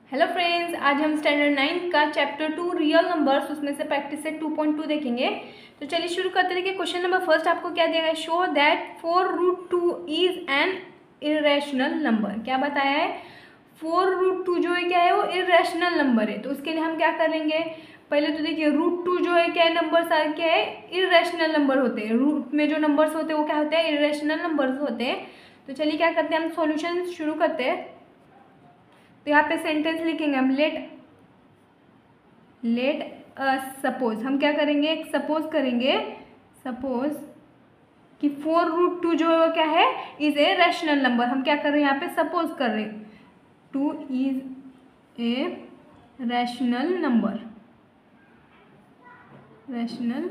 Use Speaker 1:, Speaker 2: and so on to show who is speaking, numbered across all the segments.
Speaker 1: Hello friends, आज हम standard 9 का चैप्टर 2 रियल नंबर्स उसमें से प्रैक्टिस सेट 2.2 देखेंगे। तो चलिए शुरू करते हैं। क्वेश्चन नंबर फर्स्ट आपको क्या दिया है? Show that 4√2 is an irrational number. क्या बताया है? 4√2 जो है क्या है, वो इरेशनल नंबर है। तो उसके लिए हम क्या करेंगे? पहले तो देखिए √2 जो है क्या है, नंबर सारे क्या है, इरेशनल नंबर होते हैं। रूट में जो नंबर्स होते हैं वो क्या होते हैं, इरेशनल नंबर्स होते हैं। तो चलिए क्या करते हैं, हम सॉल्यूशन शुरू करते हैं। तो यहाँ पे सेंटेंस लिखेंगे हम, लेट सपोज। हम क्या करेंगे, एक सपोज करेंगे। सपोज कि 4√2 जो है वो क्या है, इज ए रैशनल नंबर। हम क्या कर रहे हैं यहाँ पे, सपोज कर रहे हैं 2 is a rational number. Rational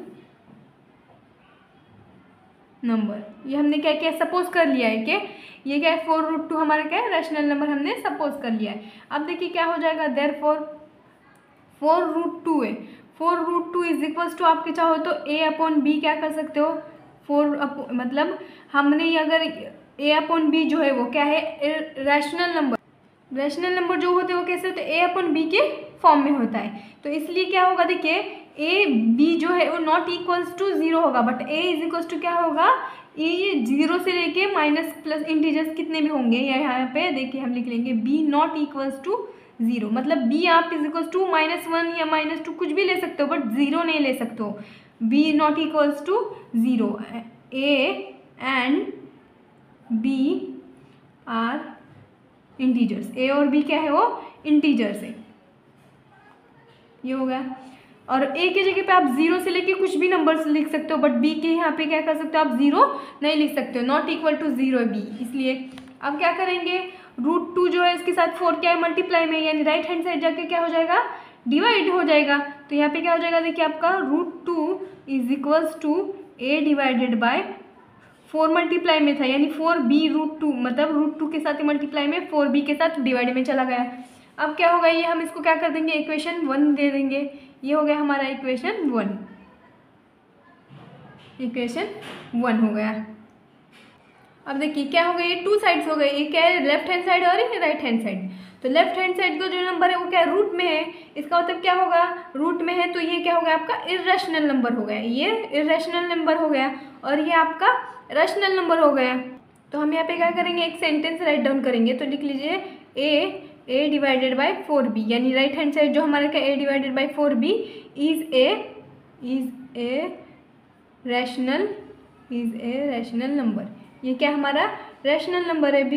Speaker 1: number, ये हमने क्या किया, सपोज कर लिया है कि ये क्या है, 4√2 हमारा क्या है, रैशनल नंबर हमने सपोज कर लिया है। अब देखिए क्या हो जाएगा, देयरफॉर 4√2 है, 4√2 इज इक्वल्स टू, आपके चाहो तो a/b क्या कर सकते हो, मतलब हमने ये अगर a/b जो है वो क्या है, रैशनल नंबर। रैशनल नंबर जो होते हैं वो कैसे होते हैं, a/b के फॉर्म में होता है। तो इसलिए क्या होगा, देखिए a/b जो है वो नॉट इक्वल्स टू 0 होगा, but a is equals to क्या होगा, ये 0 से लेके माइनस प्लस इंटीजर्स कितने भी होंगे, या यहाँ पे देखिए हम लिख लेंगे b नॉट इक्वल्स टू 0। मतलब b आप इज इक्वल्स टू -1 या -2 कुछ भी ले सकते हो, बट 0 नहीं ले सकते हो। b not equals to 0। a and b are integers. a और b क्या है, वो इंटीजर्स है। ये हो गया। और a की जगह पे आप 0 से लेके कुछ भी नंबर्स लिख सकते हो, बट b के यहाँ पे क्या कर सकते हो, आप 0 नहीं लिख सकते हो, नॉट इक्वल टू 0 है b। इसलिए अब क्या करेंगे, √2 जो है इसके साथ 4 क्या है, मल्टीप्लाई में, यानी राइट हैंड साइड जाके क्या हो जाएगा, डिवाइड हो जाएगा। तो यहाँ पे क्या हो जाएगा, देखिए आपका √2 is equals to a divided by 4 multiply में था, यानी 4b√2, मतलब √2 के साथ मल्टीप्लाई में 4b के साथ डिवाइड में चला गया। अब क्या होगा, ये हम इसको क्या कर देंगे, इक्वेशन 1 दे देंगे। ये हो गया हमारा इक्वेशन 1। इक्वेशन 1 हो गया। अब देखिए क्या हो गया, ये 2 साइड्स हो गए, ये क्या है, लेफ्ट हैंड साइड और ये राइट हैंड साइड। तो लेफ्ट हैंड साइड का जो नंबर है वो क्या है, रूट में है। इसका मतलब क्या होगा, रूट में है तो ये क्या हो गया, आपका इर्रेशनल नंबर हो गया। ये इर्रेशनल नंबर हो गया और ये आपका रैशनल नंबर हो गया। तो हम यहाँ पे क्या करेंगे, एक सेंटेंस राइट डाउन करेंगे। तो लिख लीजिए a डिवाइडेड बाय 4b, यानी राइट हैंड साइड जो हमारा क्या, a divided by 4b is a rational number. ये क्या हमारा रैशनल नंबर है,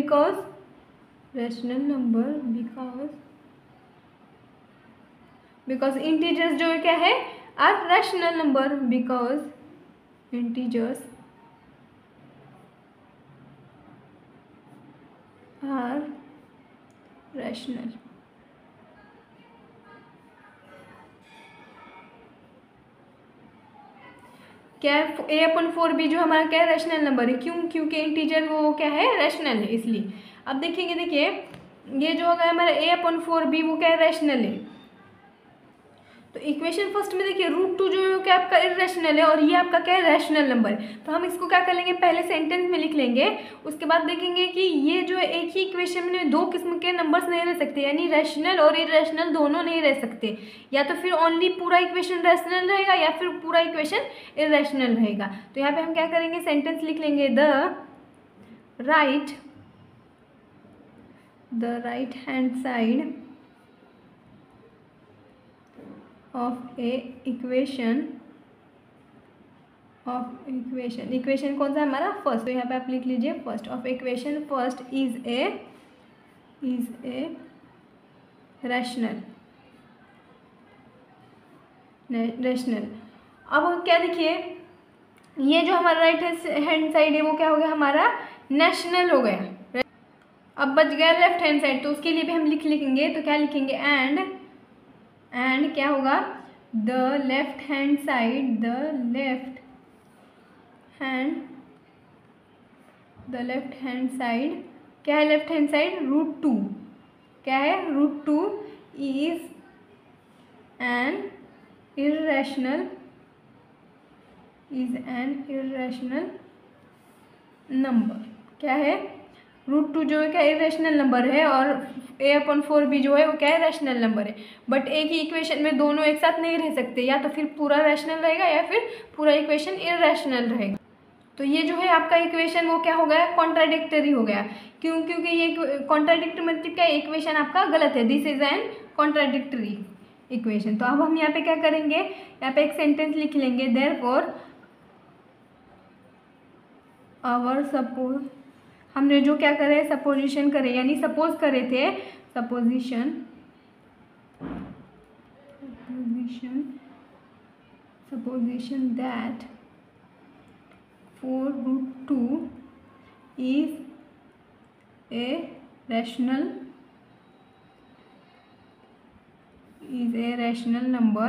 Speaker 1: बिकॉज इंटीजर्स जो है क्या है, are rational number, because integers are rational. क्या है, a/4b जो हमारा क्या है, रैशनल नंबर है। क्यों? क्योंकि इंटीजर वो क्या है, रैशनल है, इसलिए। अब देखेंगे, देखिए ये जो होगा हमारा a/4b वो क्या है, रैशनल है। तो इक्वेशन फर्स्ट में देखिए √2 जो है क्या आपका इरेशनल है और ये आपका क्या है, रैशनल नंबर। तो हम इसको क्या कर लेंगे, पहले सेंटेंस में लिख लेंगे। उसके बाद देखेंगे कि ये जो एक ही इक्वेशन में दो किस्म के नंबर्स नहीं रह सकते, यानी रैशनल और इरेशनल दोनों नहीं रह सकते। या तो फिर ओनली पूरा इक्वेशन रैशनल रहेगा या फिर पूरा इक्वेशन इरेशनल रहेगा। तो यहाँ पे हम क्या करेंगे, सेंटेंस लिख लेंगे, the right hand side of a equation कौन सा है हमारा, फर्स्ट। तो यहाँ पे आप लिख लीजिए first of equation first is a rational. अब क्या देखिए, ये जो हमारा राइट हैंड साइड है वो क्या हो गया, हमारा नेशनल हो गया। अब बच गया लेफ्ट हैंड साइड, तो उसके लिए भी हम लिखेंगे। तो क्या लिखेंगे, एंड क्या होगा, द लेफ्ट हैंड साइड क्या है, लेफ्ट हैंड साइड √2 क्या है, √2 इज एन इरेशनल नंबर। क्या है, √2 जो है क्या इरेशनल नंबर है, और a/4b जो है वो क्या है रैशनल नंबर है। बट एक ही इक्वेशन में दोनों एक साथ नहीं रह सकते, या तो फिर पूरा रैशनल रहेगा या फिर पूरा इक्वेशन इरेशनल रहेगा। तो ये जो है आपका इक्वेशन वो क्या हो गया, कॉन्ट्राडिक्टरी हो गया। क्यों? क्योंकि ये कॉन्ट्राडिक्टरी मतलब क्या, इक्वेशन आपका गलत है, this is an contradictory equation. तो अब हम यहाँ पे क्या करेंगे, यहाँ पे एक सेंटेंस लिख लेंगे, देयरफॉर आवर सपोज, हमने जो क्या करे सपोजिशन करे, यानी सपोज करे थे, supposition that 4√2 is a rational number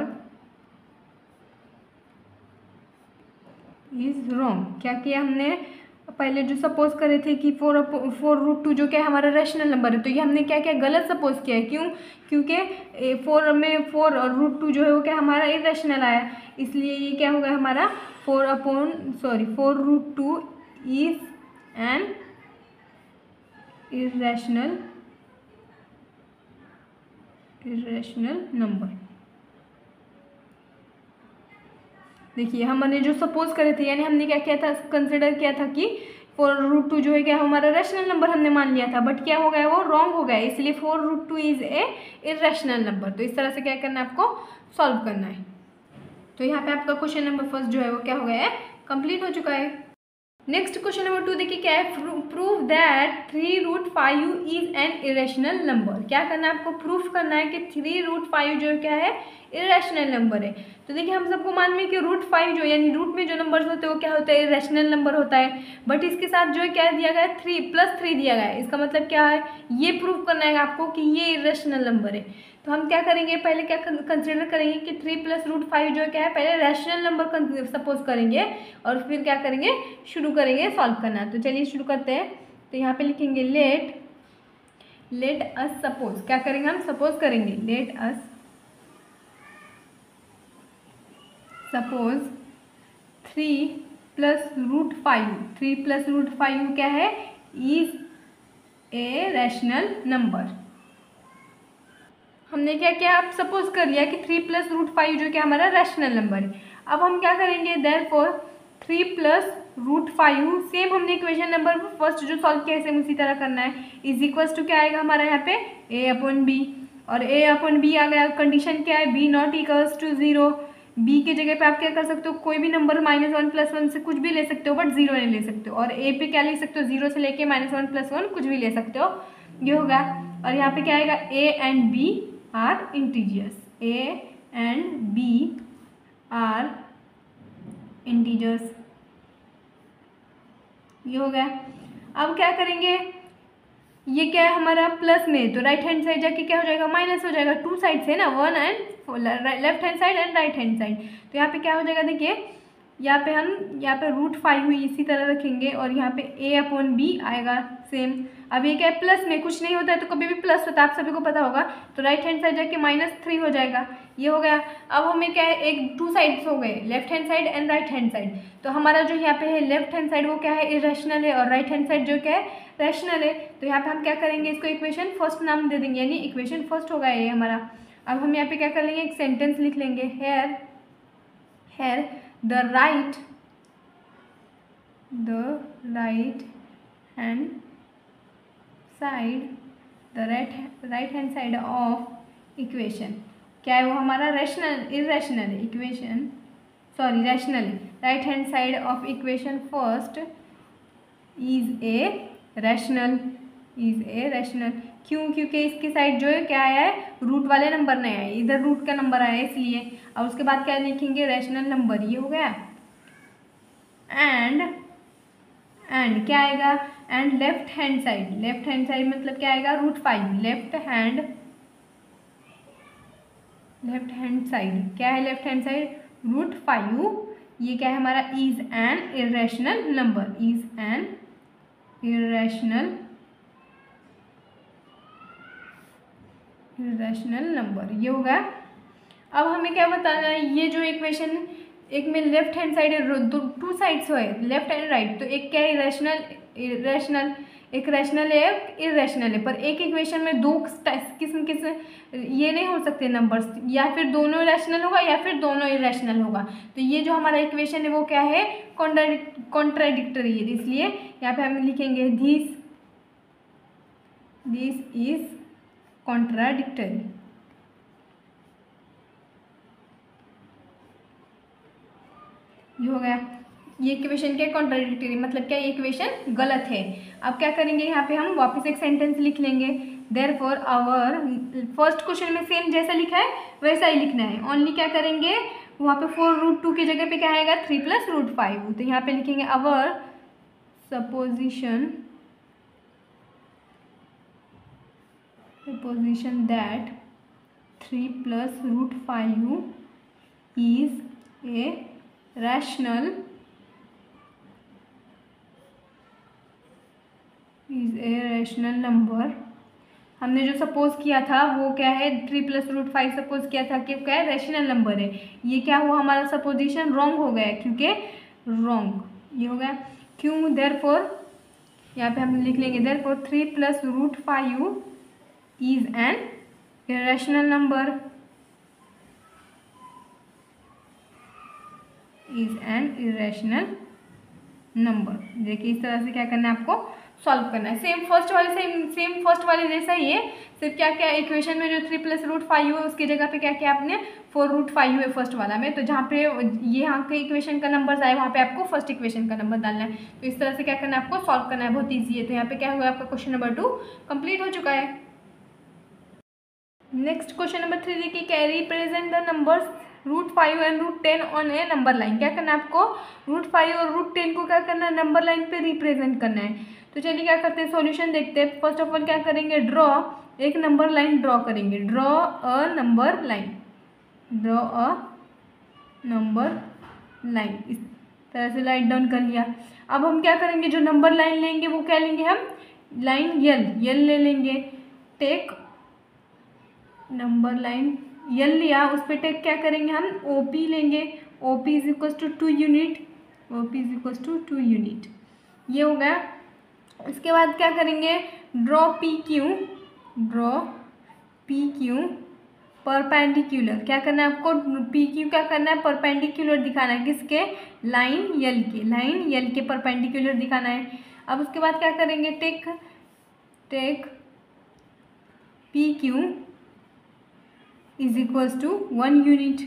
Speaker 1: is wrong। क्या किया हमने, पहले जो सपोज करे थे कि 4√2 जो क्या हमारा रैशनल नंबर है, तो ये हमने क्या किया, गलत सपोज किया है। क्यों? क्योंकि 4 और √2 जो है वो क्या हमारा इरेशनल आया, इसलिए ये क्या होगा हमारा 4√2 इज एन इरेशनल नंबर। देखिए हमने जो सपोज करे थे, यानी हमने क्या किया था, कंसिडर किया था कि 4√2 जो है क्या हमारा रैशनल नंबर हमने मान लिया था, बट क्या हो गया, वो रॉन्ग हो गया, इसलिए 4√2 इज ए इरेशनल नंबर। तो इस तरह से क्या करना है, आपको सॉल्व करना है। तो यहाँ पे आपका क्वेश्चन नंबर फर्स्ट जो है वो क्या हो गया है, कंप्लीट हो चुका है। नेक्स्ट क्वेश्चन नंबर 2 देखिए क्या है, prove that 3√5 is an irrational number. क्या करना है, आपको प्रूफ करना है कि 3√5 जो क्या है इरेशनल नंबर है। तो देखिए हम सबको मालूम है कि √5 जो यानी रूट में जो नंबर्स होते हैं वो क्या होता है, इरेशनल नंबर होता है। बट इसके साथ जो है क्या दिया गया है, 3+3 दिया गया है। इसका मतलब क्या है, ये प्रूफ करना है आपको कि ये इरेशनल नंबर है। तो हम क्या करेंगे, पहले क्या कंसिडर करेंगे कि 3 + √5 जो क्या है, पहले रैशनल नंबर सपोज करेंगे और फिर क्या करेंगे, शुरू करेंगे सॉल्व करना। तो चलिए शुरू करते हैं। तो यहाँ पे लिखेंगे लेट अस सपोज, क्या करेंगे हम, सपोज करेंगे, लेट अस सपोज 3 + √5 क्या है, इज ए रैशनल नंबर। हमने क्या किया, आप सपोज कर लिया कि 3 + √5 जो क्या हमारा रैशनल नंबर है। अब हम क्या करेंगे, देयरफॉर 3 + √5 सेम हमने इक्वेशन नंबर फर्स्ट जो सॉल्व किया है सेम उसी तरह करना है, इज इक्वल्स टू क्या आएगा हमारा यहाँ पे a/b, और a/b आ गया। कंडीशन क्या है, b not equals to 0। b की जगह पे आप क्या कर सकते हो, कोई भी नंबर -1 + 1 से कुछ भी ले सकते हो, बट 0 नहीं ले सकते हो। और a पे क्या ले सकते हो, 0 से लेके -1 + 1 कुछ भी ले सकते हो, ये होगा। और यहाँ पे क्या आएगा, a and b are integers, a and b are integers, ये हो गया। अब क्या करेंगे, ये क्या है हमारा प्लस में, तो राइट हैंड साइड जाके क्या हो जाएगा, माइनस हो जाएगा। 2 साइड से ना, 1 and left hand side and right hand side. तो यहाँ पे क्या हो जाएगा, देखिए यहाँ पे हम √5 हुई इसी तरह रखेंगे, और यहाँ पे a/b आएगा सेम। अब ये क्या है, प्लस में कुछ नहीं होता है तो कभी भी प्लस होता है, आप सभी को पता होगा। तो राइट हैंड साइड जाके -3 हो जाएगा, ये हो गया। अब हमें क्या है, एक 2 साइड्स हो गए, left hand side and right hand side. तो हमारा जो यहाँ पे है लेफ्ट हैंड साइड वो क्या है, इरेशनल है, और राइट हैंड साइड जो क्या है रैशनल है। तो यहाँ पे हम क्या करेंगे, इसको इक्वेशन फर्स्ट नाम दे देंगे, यानी इक्वेशन फर्स्ट होगा ये हमारा। अब हम यहाँ पे क्या कर लेंगे, एक सेंटेंस लिख लेंगे, here the right hand side, the right hand side of equation क्या है, वो हमारा इरेशनल है, इक्वेशन सॉरी रैशनल है। Right hand side of equation first is a rational, क्यों, क्योंकि इसकी साइड जो है क्या आया है, रूट वाले नंबर नहीं आए, इधर रूट का नंबर आया है इसलिए। अब उसके बाद क्या लिखेंगे, रैशनल नंबर, ये हो गया। एंड क्या आएगा, एंड लेफ्ट हैंड साइड मतलब क्या आएगा, √5। लेफ्ट हैंड साइड क्या है, लेफ्ट हैंड साइड √5, ये क्या है हमारा, is an irrational number, irrational number, ये होगा। अब हमें क्या बताना है, ये जो इक्वेशन एक में लेफ्ट हैंड साइड है, 2 साइड्स है, लेफ्ट एंड राइट, तो एक क्या है, इरेशनल एक रैशनल है एक इरेशनल है, पर एक इक्वेशन में दो किस्म किस्म ये नहीं हो सकते नंबर्स, या फिर दोनों रैशनल होगा या फिर दोनों इरेशनल होगा। तो ये जो हमारा इक्वेशन है वो क्या है, कॉन्ट्राडिक्टरी है, इसलिए यहाँ पे हम लिखेंगे दिस इज कॉन्ट्राडिक्टरी। ये हो गया, ये इक्वेशन क्या कॉन्ट्राडिक्टरी, मतलब क्या ये इक्वेशन गलत है। अब क्या करेंगे, यहाँ पे हम वापस एक सेंटेंस लिख लेंगे। देयरफॉर आवर, फर्स्ट क्वेश्चन में सेम जैसा लिखा है वैसा ही लिखना है, ओनली क्या करेंगे वहाँ पे 4√2 की जगह पे क्या आएगा 3 + √5। तो यहाँ पे लिखेंगे our supposition that 3 + √5 is a rational number. हमने जो सपोज किया था वो क्या है, 3 + √5 सपोज किया था कि क्या है, रैशनल नंबर है। ये क्या हुआ, हमारा सपोजिशन रॉन्ग हो गया है, क्योंकि रॉन्ग ये हो गया। क्यों, देयरफॉर यहाँ पे हम लिख लेंगे therefore 3 + √5 is an irrational number, is an irrational number. देखिए इस तरह से क्या करना है आपको, सॉल्व करना है। सेम फर्स्ट वाले जैसा ही है, सिर्फ क्या क्या इक्वेशन में जो 3 + √5 है उसकी जगह पे क्या क्या आपने 4√5 है फर्स्ट वाला में। तो जहाँ पे ये यहाँ के इक्वेशन का नंबर आए वहाँ पे आपको फर्स्ट इक्वेशन का नंबर डालना है। तो इस तरह से क्या करना है आपको, सॉल्व करना है, बहुत ईजी है। तो यहाँ पे क्या हुआ, आपका क्वेश्चन नंबर 2 कंप्लीट हो चुका है। नेक्स्ट क्वेश्चन नंबर 3 देखिए, क्या represent the numbers √5 and √10 on a number line. क्या करना है आपको, √5 और √10 को क्या करना है, नंबर लाइन पे रिप्रेजेंट करना है। तो चलिए क्या करते हैं, सॉल्यूशन देखते हैं। फर्स्ट ऑफ ऑल क्या करेंगे, ड्रॉ एक नंबर लाइन ड्रॉ करेंगे, draw a number line, draw a number line. इस तरह से लाइट डाउन कर लिया। अब हम क्या करेंगे, जो नंबर लाइन लेंगे वो क्या लेंगे, हम लाइन यल ले लेंगे। टेक नंबर लाइन यल लिया, उस पर टेक क्या करेंगे, हम OP लेंगे। OP = 2 unit, OP = 2 unit. ये हो गया। इसके बाद क्या करेंगे, ड्रॉ PQ परपेंडिकुलर। क्या करना है आपको, PQ क्या करना है, परपेंडिकुलर दिखाना है, किसके, लाइन यल के परपेंडिकुलर दिखाना है। अब उसके बाद क्या करेंगे, टेक PQ = 1 यूनिट।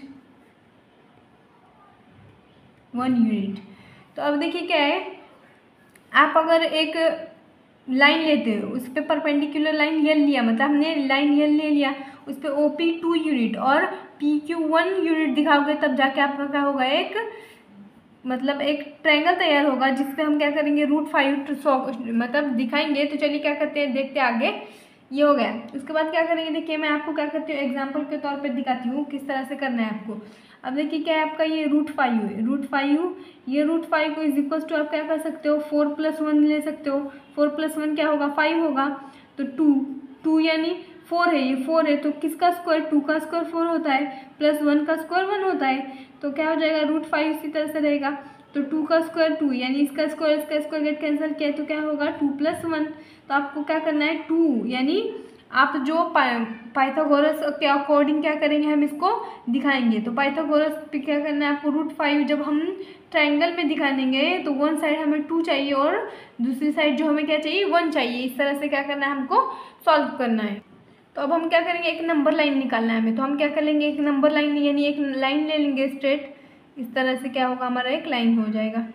Speaker 1: तो अब देखिए क्या है, आप अगर एक लाइन लेते हो उस पर परपेंडिकुलर लाइन यल लिया, मतलब हमने लाइन यल ले लिया, उस पर OP 2 यूनिट और PQ 1 यूनिट दिखाओगे, तब जाके आपका क्या होगा, एक मतलब एक ट्रायंगल तैयार होगा, जिसपे हम क्या करेंगे √5 मतलब दिखाएंगे। तो चलिए क्या करते हैं, देखते हैं आगे। ये हो गया। उसके बाद क्या करेंगे, देखिए मैं आपको क्या करती हूँ, एग्जाम्पल के तौर पे दिखाती हूँ किस तरह से करना है आपको। अब देखिए क्या है आपका, ये √5 है, ये √5 को = आप क्या कर सकते हो, 4 + 1 ले सकते हो। 4 + 1 क्या होगा, 5 होगा। तो 2 यानी 4 है, ये 4 है, तो किसका स्क्वायर, 2 का स्क्वायर 4 होता है, प्लस 1 का स्क्वायर 1 होता है। तो क्या हो जाएगा, √5 इसी तरह से रहेगा। तो 2 का स्क्वायर 2, यानी इसका स्क्वायर गेट कैंसिल किया, तो क्या होगा 2 + 1। तो आपको क्या करना है, 2 यानी आप जो पाइथागोरस के अकॉर्डिंग क्या करेंगे, हम इसको दिखाएंगे। तो पाइथागोरस पे क्या करना है आपको, √5 जब हम ट्रायंगल में दिखाएंगे तो वन साइड हमें 2 चाहिए और दूसरी साइड जो हमें क्या चाहिए, 1 चाहिए। इस तरह से क्या करना है हमको, सॉल्व करना है। तो अब हम क्या करेंगे, एक नंबर लाइन निकालना है हमें। तो हम क्या कर लेंगे, एक नंबर लाइन यानी एक लाइन ले लेंगे स्ट्रेट। इस तरह से क्या होगा, हमारा एक लाइन हो जाएगा,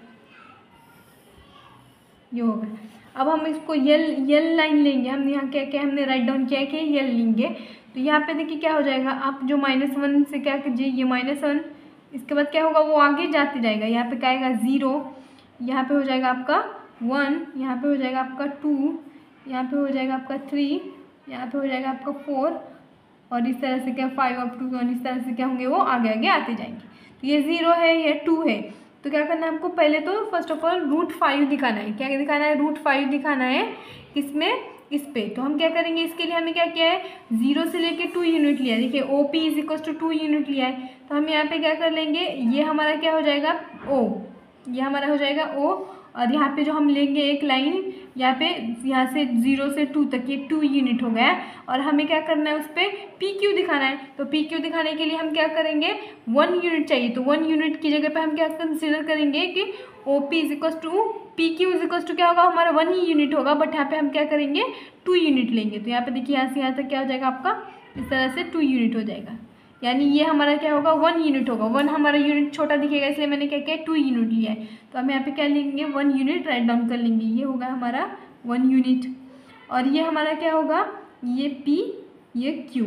Speaker 1: ये होगा। अब हम इसको यल लाइन लेंगे। हम यहाँ क्या क्या हमने राइट डाउन किया है कि यल लेंगे। तो यहाँ पे देखिए क्या हो जाएगा, आप जो -1 से क्या कीजिए, ये -1, इसके बाद क्या होगा, वो आगे जाते जाएगा। यहाँ पे क्या आएगा 0, यहाँ पे हो जाएगा आपका 1, यहाँ पे हो जाएगा आपका 2, यहाँ पे हो जाएगा आपका 3, यहाँ पे हो जाएगा आपका 4, और इस तरह से क्या 5 up to 1, इस तरह से क्या होंगे, वो आगे आगे आते जाएंगे। तो ये 0 है, ये 2 है। तो क्या करना है आपको, पहले तो फर्स्ट ऑफ ऑल √5 दिखाना है। क्या दिखाना है, √5 दिखाना है किसमें, इस पे। तो हम क्या करेंगे, इसके लिए हमें क्या किया है, 0 से लेके 2 यूनिट लिया है। देखिए OP = 2 यूनिट लिया है। तो हम यहाँ पे क्या कर लेंगे, ये हमारा क्या हो जाएगा O, ये हमारा हो जाएगा O, और यहाँ पे जो हम लेंगे एक लाइन यहाँ पे, यहाँ से 0 से 2 तक, ये 2 यूनिट हो गया। और हमें क्या करना है, उस पर पी क्यू दिखाना है। तो पी क्यू दिखाने के लिए हम क्या करेंगे, 1 यूनिट चाहिए। तो 1 यूनिट की जगह पे हम क्या कंसिडर करेंगे कि O P is equal to P Q is equal to क्या होगा, हमारा 1 ही यूनिट होगा, बट यहाँ पे हम क्या करेंगे 2 यूनिट लेंगे। तो यहाँ पे देखिए यहाँ से यहाँ तक क्या हो जाएगा आपका, इस तरह से 2 यूनिट हो जाएगा। यानी ये हमारा क्या होगा, 1 यूनिट होगा। 1 हमारा यूनिट छोटा दिखेगा, इसलिए मैंने क्या किया 2 यूनिट लिया है। तो हम यहाँ पे क्या लेंगे, 1 यूनिट राइट डाउन कर लेंगे। ये होगा हमारा 1 यूनिट। और ये हमारा क्या होगा, ये P, ये Q,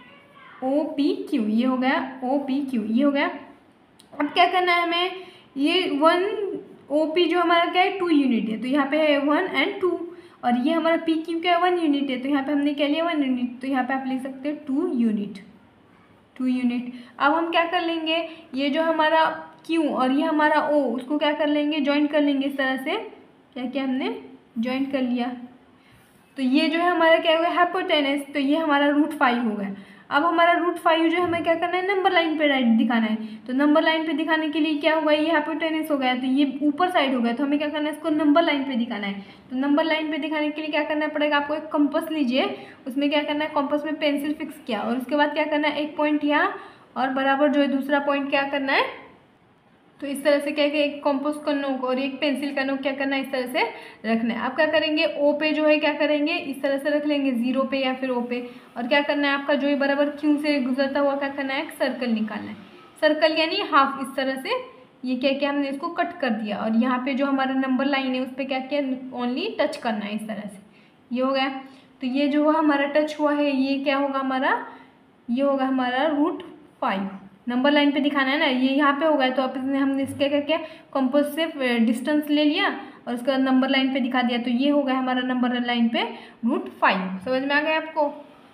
Speaker 1: ओ पी क्यू, ये हो गया ओ पी क्यू, ये हो गया। अब क्या करना है हमें, ये 1 ओ पी जो हमारा क्या है 2 यूनिट है, तो यहाँ पे है 1 और 2। और ये हमारा पी क्यू क्या है 1 यूनिट है, तो यहाँ पे हमने क्या लिया 1 यूनिट। तो यहाँ पे आप लिख सकते हैं 2 यूनिट, 2 यूनिट। अब हम क्या कर लेंगे, ये जो हमारा Q और ये हमारा O, उसको क्या कर लेंगे, ज्वाइन कर लेंगे। इस तरह से क्या क्या हमने ज्वाइन कर लिया। तो ये जो है हमारा क्या हो गया, हाइपोटेनस। तो ये हमारा √5 हो गया। अब हमारा √5 जो हमें क्या करना है, नंबर लाइन पे राइट दिखाना है। तो नंबर लाइन पे दिखाने के लिए क्या होगा, ये हाइपोटेनस हो गया, तो ये ऊपर साइड हो गया। तो हमें क्या करना है, इसको नंबर लाइन पे दिखाना है। तो नंबर लाइन पे दिखाने के लिए क्या करना पड़ेगा, आपको एक कंपास लीजिए, उसमें क्या करना है, कंपास में पेंसिल फिक्स किया, और उसके बाद क्या करना है, एक पॉइंट यहाँ और बराबर जो है दूसरा पॉइंट क्या करना है। तो इस तरह से क्या है, एक कंपास का नोक और एक पेंसिल का नोक क्या करना है, इस तरह से रखना है। आप क्या करेंगे, ओ पे जो है क्या करेंगे, इस तरह से रख लेंगे 0 पे या फिर ओ पे। और क्या करना है, आपका जो है बराबर क्यू से गुजरता हुआ क्या करना है, एक सर्कल निकालना है। सर्कल यानी हाफ, इस तरह से ये क्या किया हमने, इसको कट कर दिया। और यहाँ पे जो हमारा नंबर लाइन है उस पर क्या किया, ओनली टच करना है, इस तरह से। ये हो गया। तो ये जो हमारा टच हुआ है, ये क्या होगा हमारा, ये होगा हमारा √5। नंबर लाइन पे दिखाना है ना, ये यहाँ पे होगा। तो अब हमने इसके क्या किया, कंपास से डिस्टेंस ले लिया और उसका नंबर लाइन पे दिखा दिया। तो ये होगा हमारा नंबर लाइन पे √5। समझ में आ गया आपको।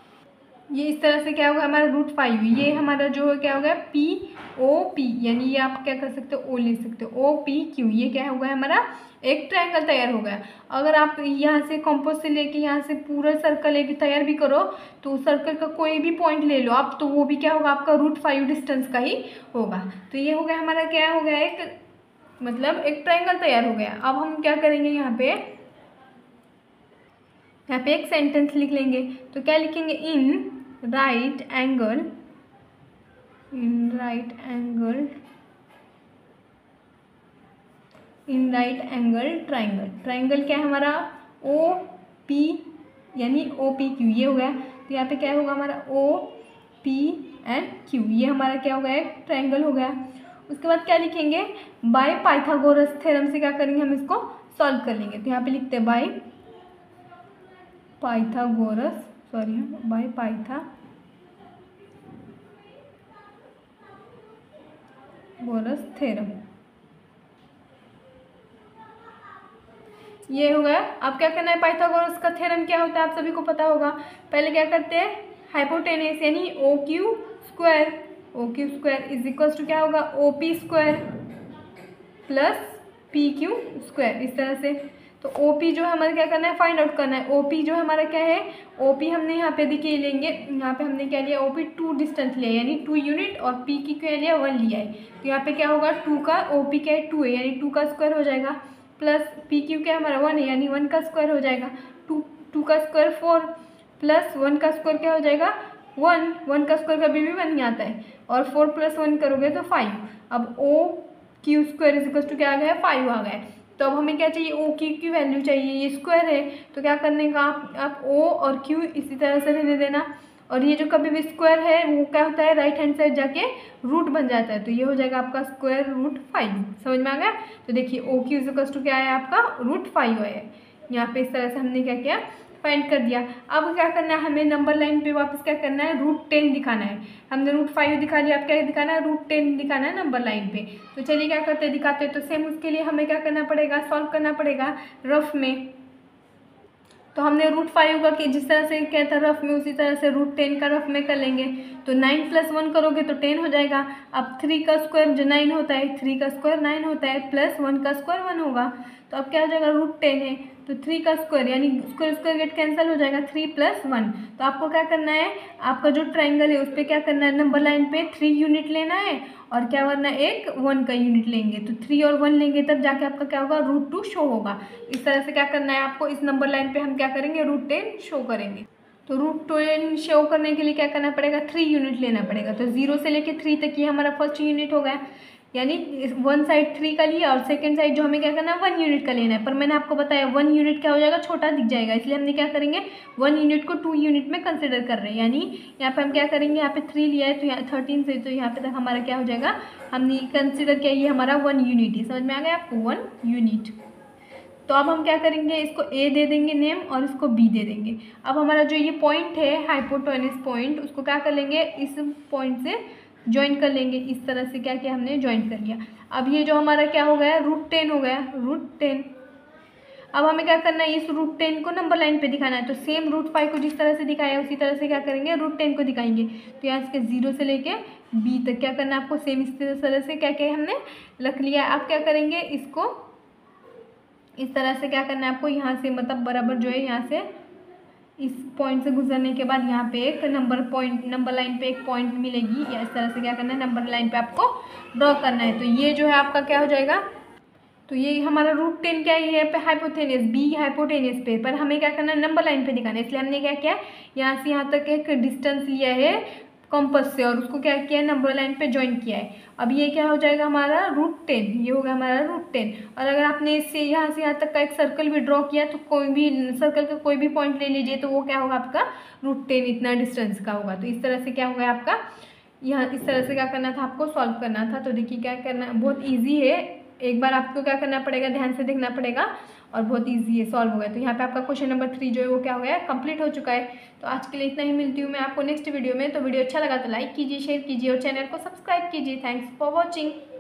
Speaker 1: ये इस तरह से क्या होगा हमारा √5। ये हमारा जो है क्या होगा, POP, यानी ये आप क्या कर सकते हो, O लिख सकते हो, OPQ। ये क्या होगा हमारा, एक ट्रायंगल तैयार हो गया। अगर आप यहाँ से कंपास से लेके यहाँ से पूरा सर्कल एक तैयार भी करो, तो सर्कल का कोई भी पॉइंट ले लो आप, तो वो भी क्या होगा आपका √5 डिस्टेंस का ही होगा। तो ये हो गया हमारा, क्या हो गया, एक मतलब एक ट्रायंगल तैयार हो गया। अब हम क्या करेंगे, यहाँ पे एक सेंटेंस लिख लेंगे। तो क्या लिखेंगे, in right angle triangle. Triangle क्या है हमारा, OP यानी OPQ, ये हो गया। तो यहाँ पे क्या होगा हमारा OP एंड Q, ये हमारा क्या हो गया, एक ट्राइंगल हो गया। उसके बाद क्या लिखेंगे, बाय पाइथागोरस थ्योरम से क्या करेंगे, हम इसको सॉल्व कर लेंगे। तो यहाँ पे लिखते हैं बाय पाइथागोरस थ्योरम। ये हो गया। अब क्या करना है, पाइथागोरस का थ्योरम क्या होता है आप सभी को पता होगा। पहले क्या करते हैं, हाइपोटेनस यानी OQ square is equal to क्या होगा, OP square plus PQ square, इस तरह से। तो OP जो हमारा क्या करना है, फाइंड आउट करना है। OP जो हमारा क्या है, OP हमने यहाँ पे देखिए लेंगे, यहाँ पे हमने क्या लिया, OP 2 डिस्टेंस लिया यानी 2 यूनिट, और P की क्या लिया 1 लिया है। तो यहाँ पे क्या होगा, 2 का OP क्या है 2 है, यानी 2 का स्क्वायर हो जाएगा, प्लस PQ क्या हमारा 1 है, यानी 1 का स्क्वायर हो जाएगा। 2 का स्क्वायर 4 प्लस 1 का स्क्वायर क्या हो जाएगा 1 का स्क्वायर कभी भी 1 ही आता है, और 4 + 1 करोगे तो 5। अब OQ square is equal to क्या आ गया, 5 आ गया। तो अब हमें क्या चाहिए, OQ की वैल्यू चाहिए, ये स्क्वायर है। तो क्या करने का, आप O और Q इसी तरह से रहने देना, और ये जो कभी भी स्क्वायर है वो क्या होता है, राइट हैंड साइड जाके रूट बन जाता है। तो ये हो जाएगा आपका √5। समझ में आ गया। तो देखिए OQ इज इक्वल टू क्या आया आपका, √5 आया। यहाँ पे इस तरह से हमने क्या किया, फाइंड कर दिया। अब क्या करना है, हमें नंबर लाइन पे वापस क्या करना है, √10 दिखाना है। हमने √5 दिखा दिया, अब क्या दिखाना है, √10 दिखाना है नंबर लाइन पे। तो चलिए क्या करते हैं, दिखाते हैं। तो सेम उसके लिए हमें क्या करना पड़ेगा, सॉल्व करना पड़ेगा रफ में। तो हमने √5 का कि जिस तरह से क्या था रफ में, उसी तरह से √10 का रफ में कर लेंगे। तो 9 + 1 करोगे तो 10 हो जाएगा। अब 3 का स्क्वायर जो 9 होता है, 3 का स्क्वायर 9 होता है, प्लस 1 का स्क्वायर 1 होगा। तो अब क्या हो जाएगा, √10 है तो 3 का स्क्वायर यानी स्क्वायर स्क्वायर गेट कैंसिल हो जाएगा, 3 + 1। तो आपको क्या करना है, आपका जो ट्राइंगल है उस पर क्या करना है, नंबर लाइन पे 3 यूनिट लेना है और क्या करना है, एक 1 का यूनिट लेंगे। तो 3 और 1 लेंगे तब जाके आपका क्या होगा, √2 शो होगा। इस तरह से क्या करना है आपको, इस नंबर लाइन पे हम क्या करेंगे, √10 शो करेंगे। तो √10 शो करने के लिए क्या करना पड़ेगा, 3 यूनिट लेना पड़ेगा। तो 0 से लेके 3 तक ये हमारा फर्स्ट यूनिट हो गया, यानी वन साइड 3 का लिया और सेकंड साइड जो हमें क्या करना है 1 यूनिट का लेना है। पर मैंने आपको बताया 1 यूनिट क्या हो जाएगा, छोटा दिख जाएगा, इसलिए हमने क्या करेंगे 1 यूनिट को 2 यूनिट में कंसिडर कर रहे हैं। यानी यहाँ पे हम क्या करेंगे, यहाँ पे 3 लिया है तो यहाँ 13 से तो यहाँ पे तक हमारा क्या हो जाएगा, हमने कंसिडर किया ये हमारा 1 यूनिट है। समझ में आ गया आपको, 1 यूनिट। तो अब हम क्या करेंगे, इसको ए दे देंगे नेम और इसको बी दे देंगे। अब हमारा जो ये पॉइंट है हाइपोटेन्यूस पॉइंट, उसको क्या कर लेंगे, इस पॉइंट से ज्वाइन कर लेंगे। इस तरह से क्या किया हमने, ज्वाइन कर लिया। अब ये जो हमारा क्या हो गया, √10 हो गया, √10। अब हमें क्या करना है, इस √10 को नंबर लाइन पे दिखाना है। तो सेम √5 को जिस तरह से दिखाया उसी तरह से क्या करेंगे, √10 को दिखाएंगे। तो यहाँ इसके 0 से लेके बी तक क्या करना है आपको, सेम इस तरह से क्या क्या हमने रख लिया। आप क्या करेंगे, इसको इस तरह से क्या करना है आपको, यहाँ से मतलब बराबर जो है यहाँ से इस पॉइंट से गुजरने के बाद यहाँ पे एक नंबर लाइन पे एक पॉइंट मिलेगी, या इस तरह से क्या करना है, नंबर लाइन पे आपको ड्रॉ करना है। तो ये जो है आपका क्या हो जाएगा, तो ये हमारा √10 क्या है, ये पे हाइपोटेनियस, बी हाइपोटेनियस पे, पर हमें क्या करना है, नंबर लाइन पे दिखाना है। इसलिए हमने क्या किया, यहाँ से यहाँ तक एक डिस्टेंस लिया है कॉम्पस से और उसको क्या किया है, नंबर लाइन पे ज्वाइन किया है। अब ये क्या हो जाएगा हमारा √10, ये हो गया हमारा √10। और अगर आपने इससे यहाँ से यहाँ तक का एक सर्कल भी ड्रॉ किया तो कोई भी सर्कल का कोई भी पॉइंट ले लीजिए तो वो क्या होगा आपका √10 इतना डिस्टेंस का होगा। तो इस तरह से क्या होगा आपका, यहाँ इस तरह से क्या करना था, आपको सॉल्व करना था। तो देखिए क्या करना, बहुत ईजी है, एक बार आपको क्या करना पड़ेगा, ध्यान से देखना पड़ेगा और बहुत इजी है, सॉल्व हो गया। तो यहाँ पे आपका क्वेश्चन नंबर 3 जो है वो क्या हो गया, कंप्लीट हो चुका है। तो आज के लिए इतना ही, मिलती हूँ मैं आपको नेक्स्ट वीडियो में। तो वीडियो अच्छा लगा तो लाइक कीजिए, शेयर कीजिए और चैनल को सब्सक्राइब कीजिए। Thanks for watching.